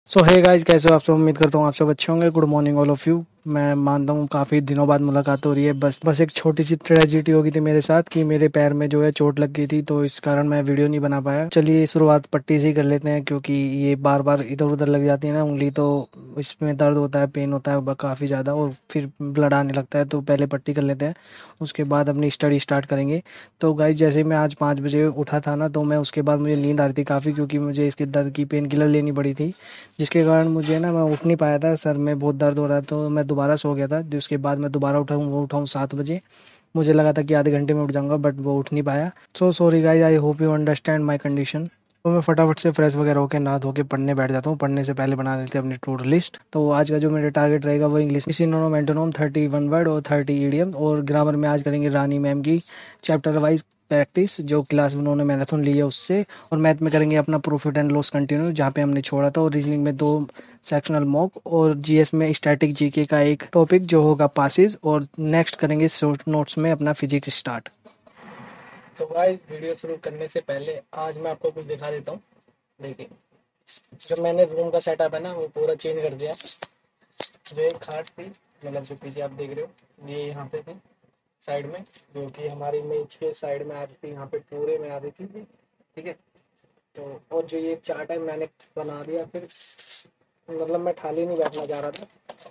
सो hey guys, कैसे हो आप सब। उम्मीद करता हूँ आप सब अच्छे होंगे। Good morning all of you. मैं मानता हूँ काफ़ी दिनों बाद मुलाकात हो रही है। बस एक छोटी सी ट्रेजिडी हो गई थी मेरे साथ कि मेरे पैर में जो है चोट लग गई थी, तो इस कारण मैं वीडियो नहीं बना पाया। चलिए शुरुआत पट्टी से ही कर लेते हैं, क्योंकि ये बार बार इधर उधर लग जाती है ना उंगली, तो इसमें दर्द होता है, पेन होता है काफ़ी ज़्यादा, और फिर ब्लड आने लगता है। तो पहले पट्टी कर लेते हैं, उसके बाद अपनी स्टडी स्टार्ट करेंगे। तो गाइस, जैसे मैं आज 5 बजे उठा था ना, तो मैं उसके बाद मुझे नींद आ रही थी काफ़ी, क्योंकि मुझे इसके दर्द की पेन किलर लेनी पड़ी थी, जिसके कारण मुझे ना मैं उठ नहीं पाया था। सर में बहुत दर्द हो रहा था, तो मैं दोबारा सो गया था। जिसके बाद मैं दोबारा उठाऊँ 7 बजे। मुझे लगा था कि आधे घंटे में उठ जाऊंगा, बट वो उठ नहीं पाया। So sorry guys, I hope you understand my condition. तो मैं फटाफट से फ्रेश वगैरह होकर नहा धो के पढ़ने बैठ जाता हूँ। पढ़ने से पहले बना लेते हैं अपनी टू डू लिस्ट। तो आज का जो मेरा टारगेट रहेगा वो इंग्लिश सिनोनिम एंटोनिम 31 वर्ड और 30 इडियम, और ग्रामर में आज करेंगे रानी मैम की चैप्टर वाइज प्रैक्टिस, जो क्लास में उन्होंने मैराथन ली है उससे। और मैथ में करेंगे अपना प्रॉफिट एंड लॉस कंटिन्यू, जहाँ पे हमने छोड़ा था। और रीजनिंग में 2 सेक्शनल मॉक, और जीएस में स्टैटिक जीके का एक टॉपिक जो होगा पासिस। और नेक्स्ट करेंगे शॉर्ट नोट्स में अपना फिजिक्स स्टार्ट। तो गाइस, वीडियो शुरू करने से पहले आज मैं आपको कुछ दिखा देता हूँ। देखिए, जो मैंने रूम का सेटअप है ना, वो पूरा चेंज कर दिया। जो एक खाट थी, मतलब जो पीछे आप देख रहे हो, ये यहाँ पे थी साइड में, जो कि हमारी मेज के साइड में आ रही थी, यहाँ पे पूरे में आ रही थी। ठीक है। तो और जो ये चार्ट है मैंने बना दिया फिर, मतलब मैं थाली नहीं बैठना चाह रहा था,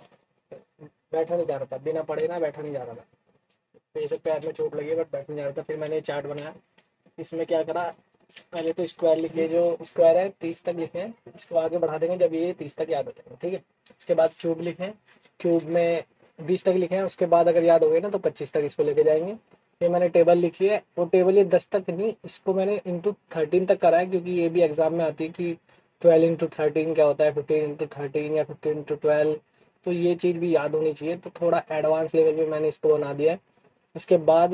बैठा नहीं जा रहा था, बिना पढ़े ना बैठा नहीं जा रहा था। तो ये पैर में चोट लगी, बट बैठ नहीं जा रहा था। फिर मैंने चार्ट बनाया। इसमें क्या करा, पहले तो स्क्वायर लिखे, जो स्क्वायर है 30 तक लिखे हैं, इसको आगे बढ़ा देंगे जब ये 30 तक याद हो जाएंगे। ठीक है। उसके बाद क्यूब लिखे, क्यूब में 20 तक लिखे हैं, उसके बाद अगर याद हो गए ना तो 25 तक इसको लेके जाएंगे। फिर मैंने टेबल लिखी है, वो टेबल ये 10 तक नहीं, इसको मैंने इंटू 13 तक करा है, क्योंकि ये भी एग्जाम में आती है कि 12 इंटू 13 क्या होता है, 15 इंटू 13 या 15 इंटू 12। तो ये चीज़ भी याद होनी चाहिए, तो थोड़ा एडवांस लेवल पे मैंने इसको बना दिया है। उसके बाद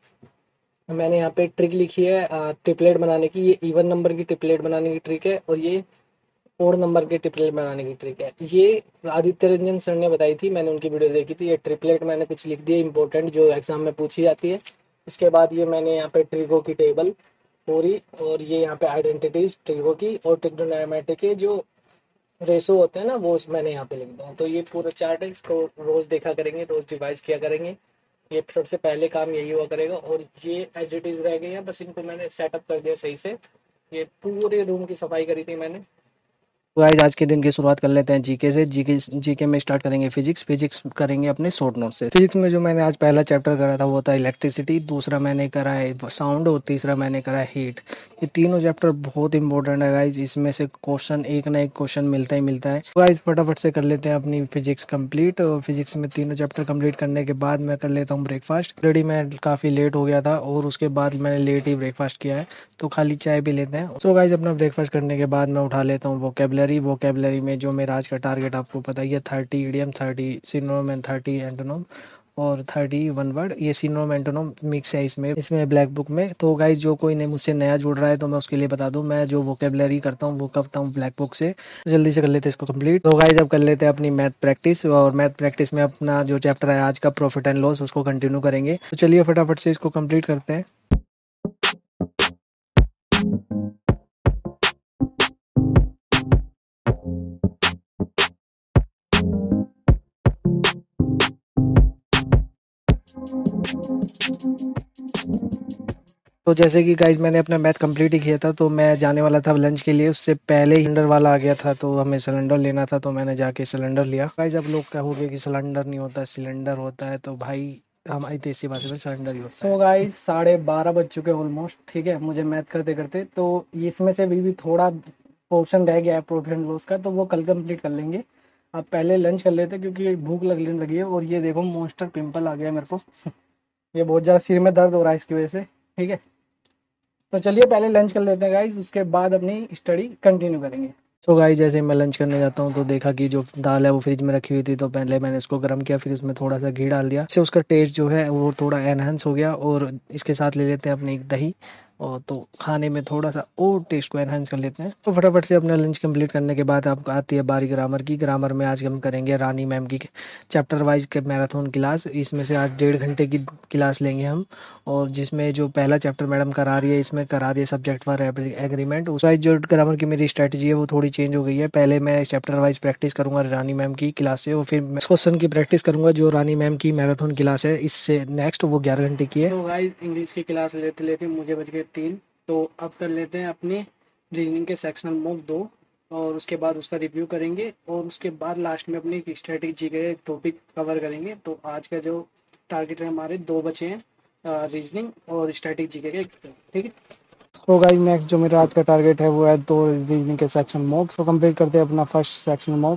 मैंने यहाँ पे ट्रिक लिखी है ट्रिपलेट बनाने की। ये इवन नंबर की ट्रिपलेट बनाने की ट्रिक है, और ये ओड नंबर के ट्रिपलेट बनाने की ट्रिक है। ये आदित्य रंजन सर ने बताई थी, मैंने उनकी वीडियो देखी थी। ये ट्रिपलेट मैंने कुछ लिख दिया इंपॉर्टेंट, जो एग्जाम में पूछी जाती है। इसके बाद ये मैंने यहाँ पे ट्रिगो की टेबल पूरी, और ये यहाँ पे आइडेंटिटीज ट्रिगो की और ट्रिग्नोमेट्रिक के जो रेशो होते हैं ना, वो मैंने यहाँ पे लिख दिया। तो ये पूरा चार्ट है, इसको रोज देखा करेंगे, रोज रिवाइज किया करेंगे। ये सबसे पहले काम यही हुआ करेगा। और ये एज इट इज रह गए हैं, बस इनको मैंने सेटअप कर दिया सही से। ये पूरे रूम की सफाई करी थी मैंने। गाइस, आज के दिन की शुरुआत कर लेते हैं जीके से। जीके में स्टार्ट करेंगे फिजिक्स करेंगे अपने शॉर्ट नोट से। फिजिक्स में जो मैंने आज पहला चैप्टर करा था वो था इलेक्ट्रिसिटी, दूसरा मैंने करा है साउंड, और तीसरा मैंने करा है हीट। ये तीनों चैप्टर बहुत इंपॉर्टेंट है गाइज, इसमें से क्वेश्चन एक ना एक क्वेश्चन मिलता ही मिलता है। गाइज, फटाफट से कर लेते हैं अपनी फिजिक्स कंप्लीट। और फिजिक्स में तीनों चैप्टर कंप्लीट करने के बाद मैं कर लेता हूँ ब्रेकफास्ट। ऑलरेडी मैं काफ़ी लेट हो गया था, और उसके बाद मैंने लेट ही ब्रेकफास्ट किया है, तो खाली चाय भी लेते हैं। सो गाइज, अपना ब्रेकफास्ट करने के बाद मैं उठा लेता हूँ वोकेबलरी में जो मेरा आज का टारगेट आपको पता ही है, 30 इडियम, 30 सिनोनिम एंड 30 एंटोनिम, और 31 वर्ड। ये सिनोनिम एंटोनिम मिक्स है इसमें ब्लैक बुक में। तो गाइज, जो कोई ने मुझसे नया जुड़ रहा है तो मैं उसके लिए बता दूं, मैं जो वोकेबलरी करता हूँ वो करता हूँ ब्लैक बुक से। जल्दी से कर लेते हैं इसको कंप्लीट। तो गाइज, अब कर लेते हैं अपनी मैथ प्रैक्टिस। और मैथ प्रैक्टिस में अपना जो चैप्टर है आज का प्रॉफिट एंड लॉस, उसको कंटिन्यू करेंगे। तो चलिए फटाफट से इसको कंप्लीट करते हैं। तो जैसे कि गाइज, मैंने अपना मैथ कंप्लीट ही किया था, तो मैं जाने वाला था लंच के लिए। उससे पहले ही सिलेंडर वाला आ गया था, तो हमें सिलेंडर लेना था, तो मैंने जाके सिलेंडर लिया। गाइज, अब लोग कहोगे कि सिलेंडर नहीं होता सिलेंडर होता है, तो भाई हमारी देसी भाषा में सिलेंडर ही होता है। सो गाइज, 12:30 बज चुके ऑलमोस्ट। ठीक है, मुझे मैथ करते करते, तो इसमें से भी थोड़ा पोर्शन रह गया है प्रॉफिट एंड लॉस का, तो वो कल कंप्लीट कर लेंगे। अब पहले लंच कर लेते, क्योंकि भूख लगने लगी है। और ये देखो, मॉन्स्टर पिंपल आ गया है मेरे को। ये बहुत ज़्यादा सिर में दर्द हो रहा है इसकी वजह से। ठीक है, तो चलिए पहले लंच कर लेते हैं गाइज, उसके बाद अपनी स्टडी कंटिन्यू करेंगे। सो गाइज, जैसे मैं लंच करने जाता हूँ तो देखा कि जो दाल है वो फ्रिज में रखी हुई थी, तो पहले मैंने इसको गर्म किया, फिर उसमें थोड़ा सा घी डाल दिया, इससे उसका टेस्ट जो है वो थोड़ा एनहेंस हो गया। और इसके साथ ले लेते हैं अपनी दही, और तो खाने में थोड़ा सा और टेस्ट को एनहांस कर लेते हैं। तो फटाफट से अपना लंच कंप्लीट करने के बाद आपको आती है बारी ग्रामर की। ग्रामर में आज हम करेंगे रानी मैम की चैप्टर वाइज के मैराथन क्लास। इसमें से आज 1.5 घंटे की क्लास लेंगे हम, और जिसमें जो पहला चैप्टर मैडम करा रही है, इसमें करा रही है सब्जेक्ट फॉर एग्रीमेंट। उस वाइज जो ग्रामर की मेरी स्ट्रैटेजी है वो थोड़ी चेंज हो गई है। पहले मैं चैप्टर वाइज प्रैक्टिस करूंगा रानी मैम की क्लास से, और फिर क्वेश्चन की प्रैक्टिस करूंगा जो रानी मैम की मैराथन क्लास है इससे नेक्स्ट, वो 11 घंटे की है। तो गाइस इंग्लिश की क्लास लेते लेते मुझे बज गए 3। तो अब कर लेते हैं अपने रीजनिंग के सेक्शनल मॉक 2, और उसके बाद उसका रिव्यू करेंगे, और उसके बाद लास्ट में अपनी स्ट्रेटेजी के टॉपिक कवर करेंगे। तो आज का जो टारगेट है हमारे 2 बचे हैं, रीजनिंग और स्ट्रेटेजी के, ठीक है। तो गाइस नेक्स्ट जो मेरा आज का टारगेट है वो है 2 रीजनिंग के सेक्शन मॉक। तो कंप्लीट करते हैं अपना फर्स्ट सेक्शन मॉक।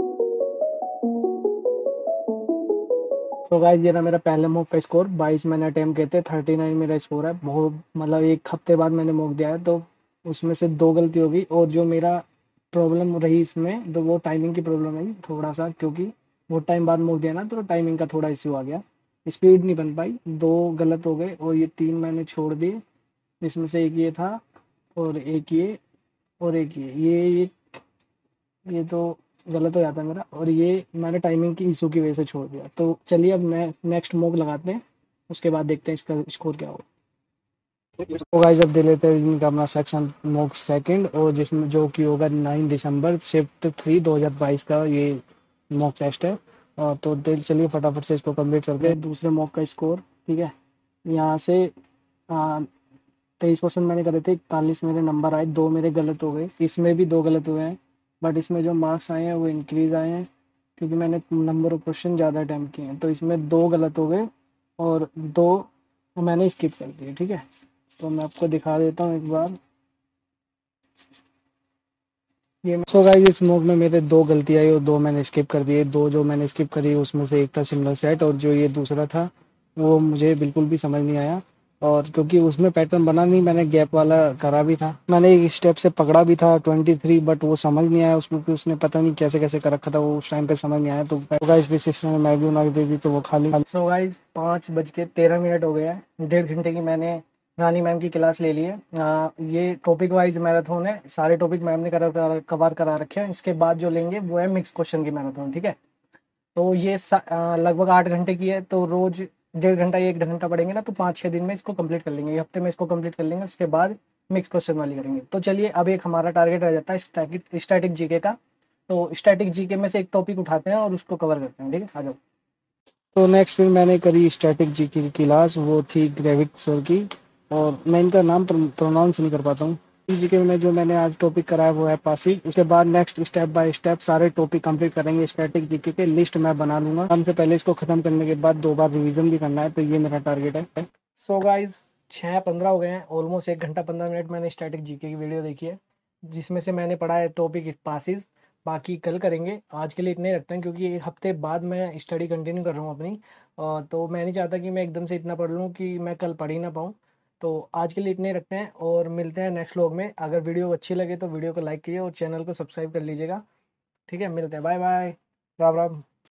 तो गाइस ये ना मेरा पहले मॉक का स्कोर 22 मैंने अटेम्प्ट किए थे, 39 मेरा स्कोर है। बहुत मतलब 1 हफ्ते बाद मैंने मॉक दिया है, तो उसमें से 2 गलती हो गई। और जो मेरा प्रॉब्लम रही इसमें, तो वो टाइमिंग की प्रॉब्लम है थोड़ा सा, क्योंकि बहुत टाइम बाद मॉक दिया ना, तो टाइमिंग का थोड़ा इश्यू आ गया, स्पीड नहीं बन पाई, 2 गलत हो गए, और ये 3 मैंने छोड़ दिए। इसमें से एक ये था, और एक ये, और एक ये तो गलत हो जाता है मेरा, और ये मैंने टाइमिंग की इशू की वजह से छोड़ दिया। तो चलिए अब मैं नेक्स्ट मॉक लगाते हैं, उसके बाद देखते हैं इसका स्कोर क्या होगा। तो गाइस अब दे लेते हैं इनका अपना सेक्शन मॉक सेकंड, और जिसमें जो कि होगा 9 दिसंबर शिफ्ट 3 2022 का ये मॉक टेस्ट है। और तो दिल चलिए फटाफट से इसको कंप्लीट करते हैं। दूसरे मॉक का स्कोर, ठीक है, यहाँ से 23 क्वेश्चन मैंने करे थे, 41 मेरे नंबर आए, 2 मेरे गलत हो गए, इसमें भी 2 गलत हुए हैं। बट इसमें जो मार्क्स आए हैं वो इंक्रीज आए हैं, क्योंकि मैंने नंबर ऑफ क्वेश्चन ज़्यादा अटैम्प्ट किए हैं। तो इसमें 2 गलत हो गए, और 2 मैंने स्किप कर दिए, ठीक है। तो मैं आपको दिखा देता हूँ एक बार ये। सो गाइस इस मॉक में मेरे 2 गलती आई और 2 मैंने स्किप कर दिए। 2 जो मैंने स्किप करी उसमें से एक था सिंगल सेट, और जो ये दूसरा था वो मुझे बिल्कुल भी समझ नहीं आया। और क्योंकि उसमें पैटर्न बना नहीं, मैंने गैप वाला करा भी था, मैंने एक स्टेप से पकड़ा भी था 23, बट वो समझ नहीं आया उसको, क्योंकि उसने पता नहीं कैसे कैसे कर रखा था, वो उस टाइम पे समझ नहीं आया। तो गाइस भी सिस्टम में मैगी उना दे दी, तो वो खाली। सो गाइस 5:13 हो गया है, 1.5 घंटे की मैंने रानी मैम की क्लास ले ली है। ये टॉपिक वाइज मैराथन है, सारे टॉपिक मैम ने कवर करा रखे हैं। इसके बाद जो लेंगे वो है मिक्स क्वेश्चन की मैराथन, ठीक है। तो ये लगभग 8 घंटे की है, तो रोज 1.5 घंटा 1 घंटा पढ़ेंगे ना, तो 5-6 दिन में इसको कंप्लीट कर लेंगे, ये हफ्ते में इसको कंप्लीट कर लेंगे। उसके बाद मिक्स क्वेश्चन वाली करेंगे। तो चलिए अब एक हमारा टारगेट रह जाता है स्टैटिक जीके का। तो स्टैटिक जीके में से एक टॉपिक उठाते हैं और उसको कवर करते हैं, ठीक है, आ जाओ। तो नेक्स्ट फिर मैंने करी स्टैटिक जीके की क्लास, वो थी ग्रेविट सर की, और मैं इनका नाम प्रोनाउंस नहीं कर पाता हूँ। जीके में जो मैंने आज टॉपिक कराया वो है पासी। उसके बाद नेक्स्ट स्टेप बाय स्टेप सारे टॉपिक कंप्लीट करेंगे। स्टैटिक जीके के लिस्ट मैं बना लूंगा, हमसे पहले इसको खत्म करने के बाद 2 बार रिवीजन भी करना है, तो ये मेरा टारगेट है। सो गाइज 6:15 हो गए हैं, ऑलमोस्ट 1 घंटा 15 मिनट मैंने स्टैटिक जीके की वीडियो देखी है, जिसमें से मैंने पढ़ा है टॉपिक पासिस। बाकी कल करेंगे, आज के लिए इतने रखते हैं, क्योंकि एक हफ्ते बाद मैं स्टडी कंटिन्यू कर रहा हूँ अपनी। तो मैं नहीं चाहता कि मैं एकदम से इतना पढ़ लूँ कि मैं कल पढ़ ही ना पाऊँ। तो आज के लिए इतने रखते हैं, और मिलते हैं नेक्स्ट व्लॉग में। अगर वीडियो अच्छी लगे तो वीडियो को लाइक कीजिए और चैनल को सब्सक्राइब कर लीजिएगा, ठीक है। मिलते हैं, बाय बाय, राम राम।